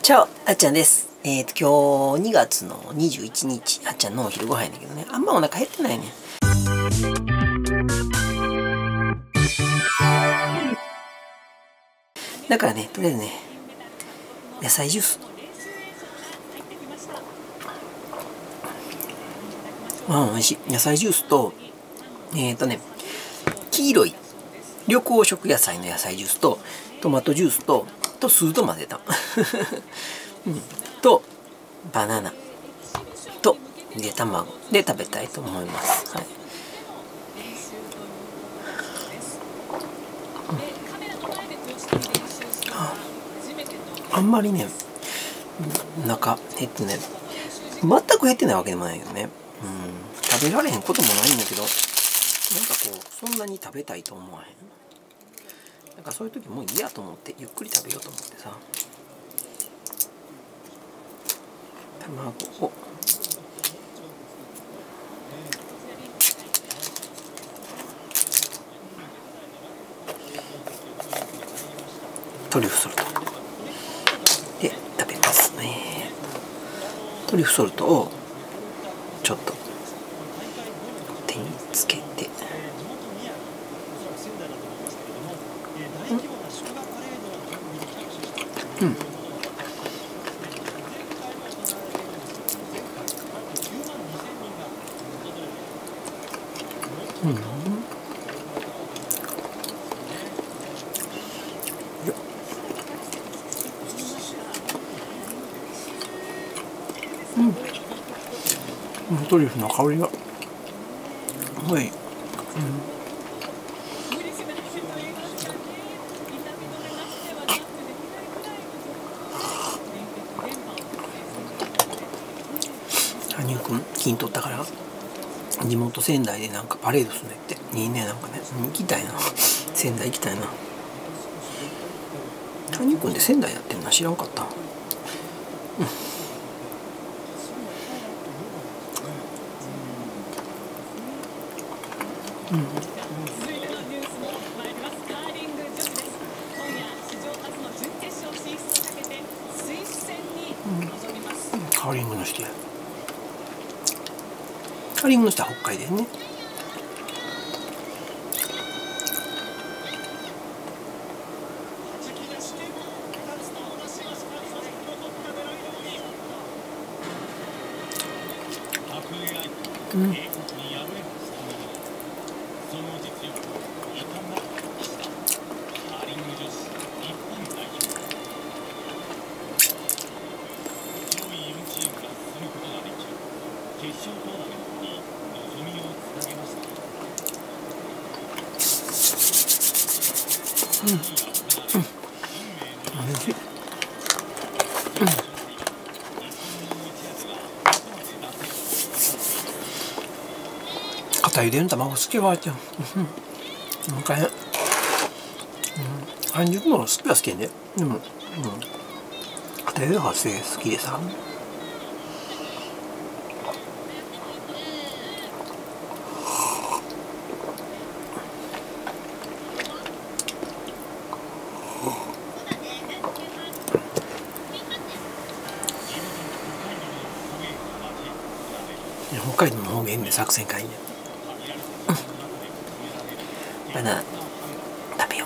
チャオ、あっちゃんです。今日2月の21日、あっちゃんのお昼ご飯やねんけどね、あんまお腹減ってないねん。だからね、とりあえずね、野菜ジュース。美味しい。野菜ジュースと、黄色い緑黄色野菜の野菜ジュースと、トマトジュースと酢と混ぜた。と、バナナとゆで卵で食べたいと思います。はい。あんまりね、中減ってない。全く減ってないわけでもないよね。食べられへんこともないんだけど、なんかこう、そんなに食べたいと思わへん。なんかそういう時もういいやと思って、ゆっくり食べようと思ってさ。卵を。トリュフソルトで食べますね。トリュフソルトをちょっと手につけて、トリュフの香りがすごい、羽生くん金取ったから地元仙台でなんかパレードするねっていいね。なんかね、行きたいな。仙台行きたいな。羽生くんって仙台やってるの知らんかった。カーリングの人や。カーリングの人は北海道ね。片茹での卵好きわちゃん。なんかね、半熟も好きは好きやね。でも、片茹でが好きでさ。北海道の方言で作戦会議。バナナ食べよう。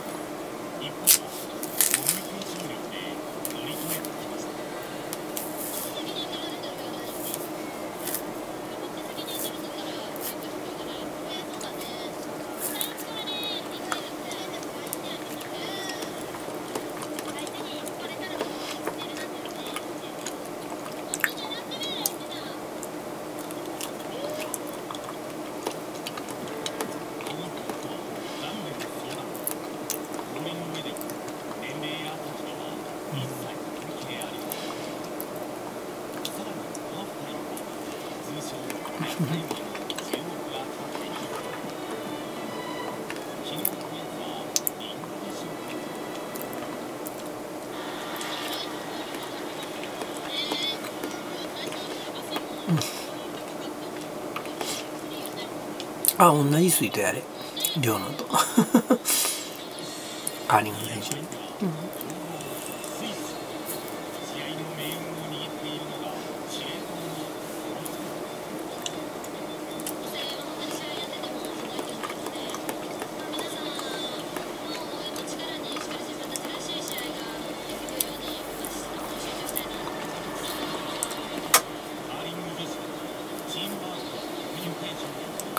あ、同じ水筒やれ。量のと。カーリングの練習。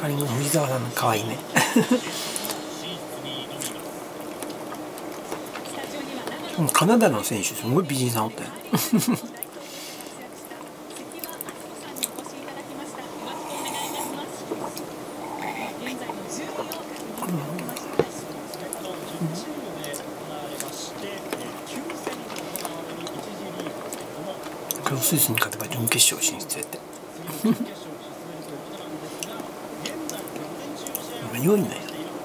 カーリングの藤沢さんの可愛いねカナダの選手すごい美人さんおったよこれをスイスに勝てば準決勝進出やって4位なんや。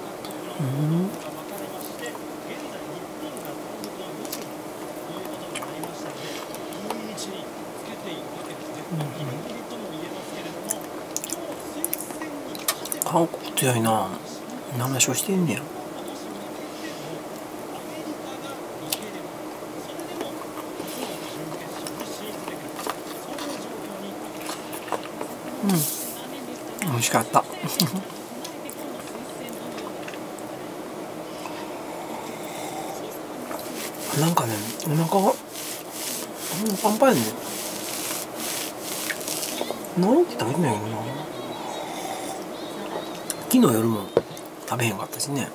韓国強いな。7勝してんねや。美味しかったなんかね、お腹がパンパンやねん。何って食べてないけどな。昨日夜も食べへんかったしね。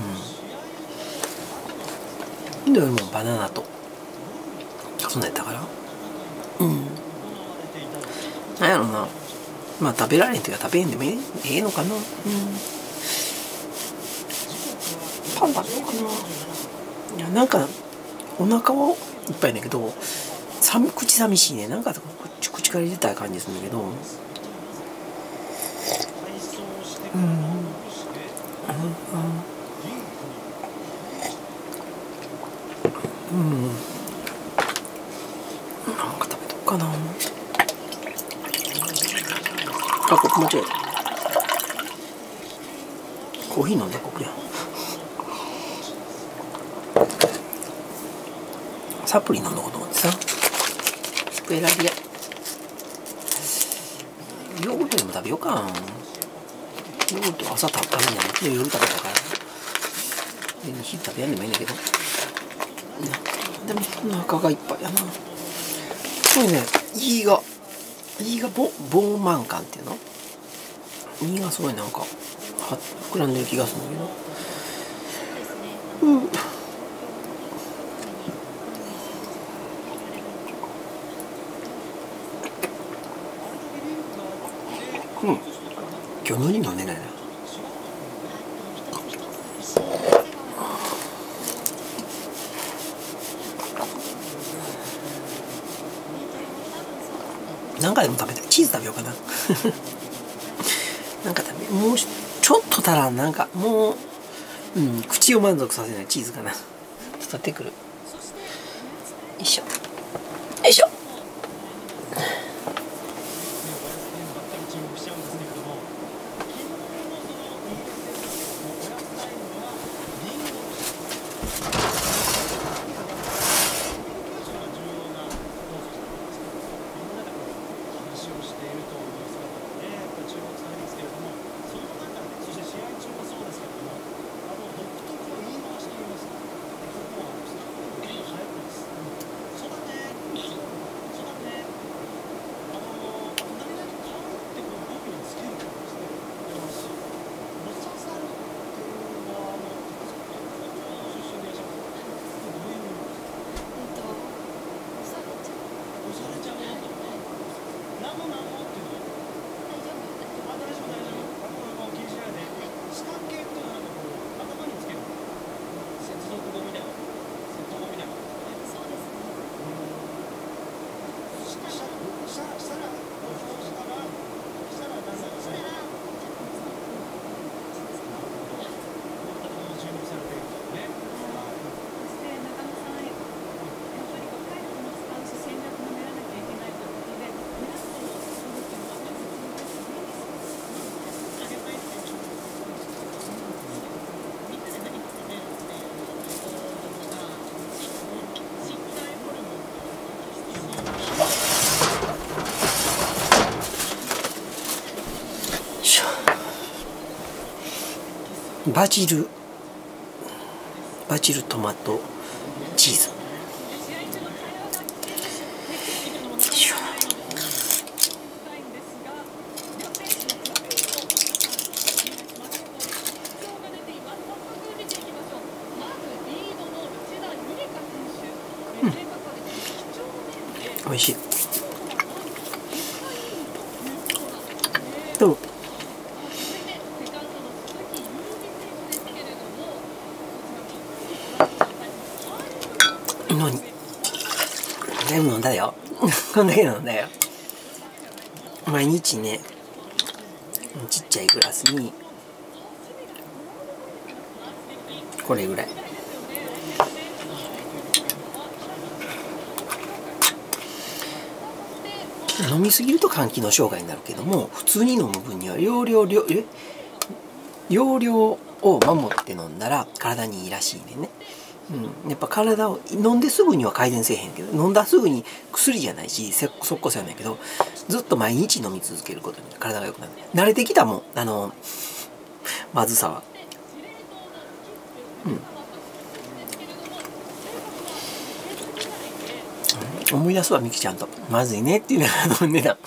昨日夜もバナナとそんなんやったからなんやろな。まあ食べられんときは食べへんでもええのかな。パン食べようかな。いやなんかお腹はいっぱいだけど口寂しいね。なんか口から入れたい感じするんだけどなんか食べとくかな。あ、ここ間違えた。コーヒー飲んだここや。サプリ飲んだこと思ってさ。スペラリアヨーグルトでも食べようか。ヨーグルト朝食べんやんけど夜食べたから昼食べやんでもいいんだけどでもお腹がいっぱいやな。これね胃が膨満感っていうの胃がすごいなんか膨らんでる気がするんだけど今日何飲んでないな。なんかでも食べたい。チーズ食べようかななんかもうちょっと足らん。なんかもう口を満足させないチーズかな。ちょっと取ってくる。よいしょよいしょ。バジルトマトチーズ。 美味しい。でも何全部飲んだよこんだけ飲んだよ。毎日ね、ちっちゃいグラスにこれぐらい。飲みすぎると肝機能障害になるけども、普通に飲む分には容量を守って飲んだら体にいいらしいねんね。やっぱ体を飲んですぐには改善せえへんけど、飲んだすぐに薬じゃないし即効性はないけど、ずっと毎日飲み続けることに体が良くなる。慣れてきたもん、まずさは。思い出すわ、みきちゃんとまずいねっていうのが飲んでた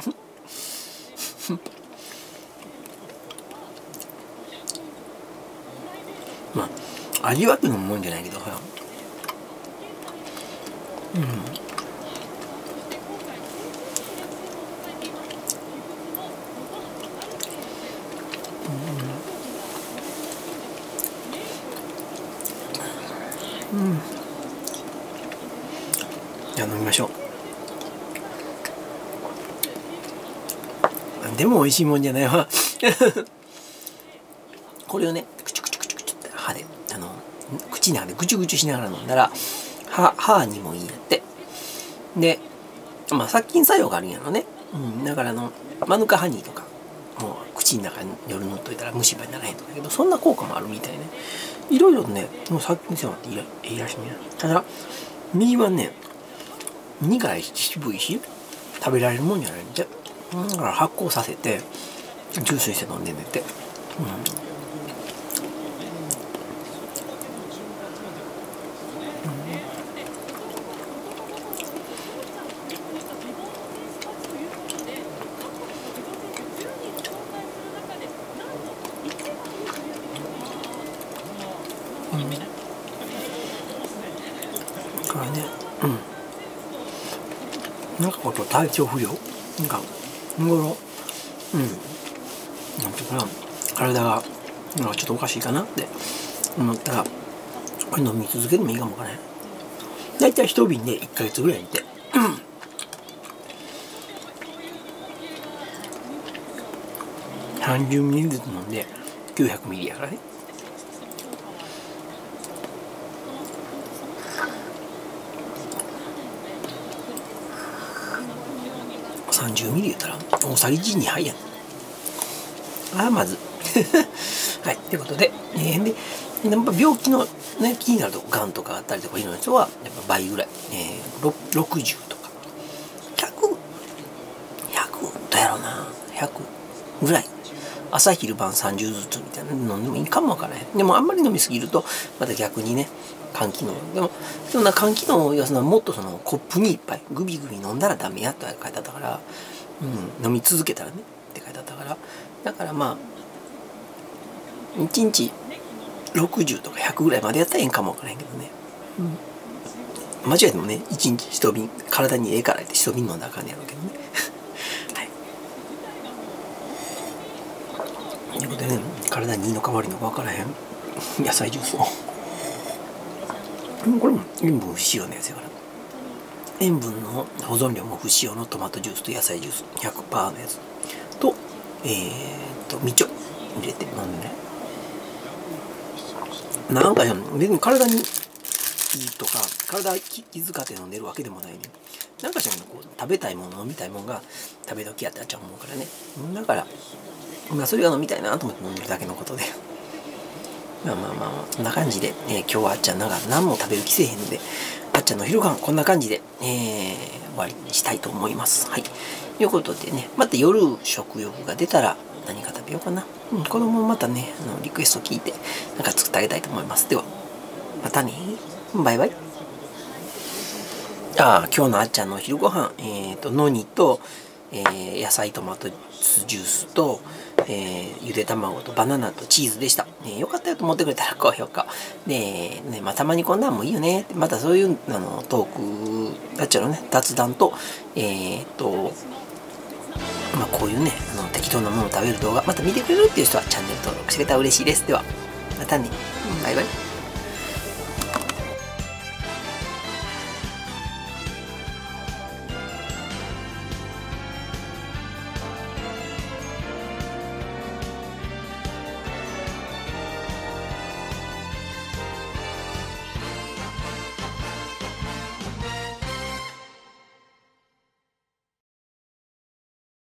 まあ味わって飲むもんじゃないけどさ、じゃあ飲みましょう。でも美味しいもんじゃないわこれをね、クチュクチュクチュクチュって歯で口の中でグチュグチュしながら飲んだら歯にもいいんやって。で、まあ殺菌作用があるんやろね。だからマヌカハニーとかもう口の中に夜塗っといたら虫歯にならへんとかけど、そんな効果もあるみたいね。いろいろね、もう殺菌作用があっていいらしいね。ただ身はね、苦いし渋いし食べられるもんじゃないんで、だから発酵させてジュースにして飲んでんねって。からね、なんかこと体調不良なんか日頃なんていうかな、体がちょっとおかしいかなって思ったらこれ飲み続けてもいいかもわからない。だいたい一瓶で1ヶ月ぐらいにて30ミリずつ飲んで900ミリやからね。30ミリ言ったら大さじ1、2杯やん。まずはい、ということで、やっぱ病気の、ね、気になるとがんとかあったりとかいろんな人はやっぱ倍ぐらい、60とか100どうやろうな、100ぐらい朝昼晩30ずつみたいなの飲んでもいいかもわからへん。でもあんまり飲みすぎるとまた逆にね、肝機能でも肝機能を要するにもっとコップにいっぱいグビグビ飲んだらダメやって書いてあったから、飲み続けたらねって書いてあったから、だからまあ1日60とか100ぐらいまでやったらいいんかもわからへんけどね、間違えてもね1日1瓶体にええからって1瓶飲んだらあかんねやろうけどねはいということでね、体にいいのか悪いのか分からへん野菜ジュースをこれも塩分不使用のやつやから、塩分の保存量も不使用のトマトジュースと野菜ジュース 100% のやつとみちょ入れて飲んでね、なんか別に体にいいとか体気遣って飲んでるわけでもないね。なんかしらこう食べたいもの飲みたいものが食べ時やってあっちゃうもんからね。だからまあそれが飲みたいなと思って飲んでるだけのことでまあこんな感じで、今日はあっちゃんなんか何も食べる気せえへんので、あっちゃんの昼ご飯こんな感じで、終わりにしたいと思います。はい。ということでね、また夜食欲が出たら何か食べようかな。子供もまたね、リクエスト聞いてなんか作ってあげたいと思います。では、またね。バイバイ。今日のあっちゃんの昼ご飯、のにと、野菜トマトジュースと、 ゆで卵とバナナとチーズでした。よかったよと思ってくれたら高評価。で、まあ、たまにこんなんもいいよね。またそういうトーク、やっちゃうのね、雑談と、まあ、こういうね、適当なものを食べる動画、また見てくれるっていう人はチャンネル登録してくれたら嬉しいです。では、またね。バイバイ。